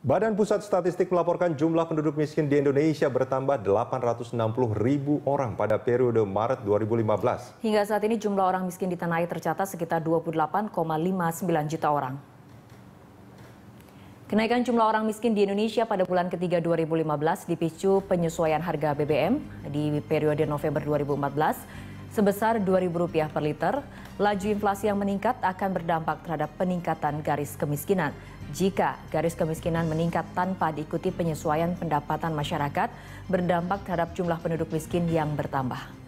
Badan Pusat Statistik melaporkan jumlah penduduk miskin di Indonesia bertambah 860.000 orang pada periode Maret 2015. Hingga saat ini jumlah orang miskin di tanah air tercatat sekitar 28,59 juta orang. Kenaikan jumlah orang miskin di Indonesia pada bulan ketiga 2015 dipicu penyesuaian harga BBM di periode November 2014 sebesar Rp2.000 per liter. Laju inflasi yang meningkat akan berdampak terhadap peningkatan garis kemiskinan. Jika garis kemiskinan meningkat tanpa diikuti penyesuaian pendapatan masyarakat, berdampak terhadap jumlah penduduk miskin yang bertambah.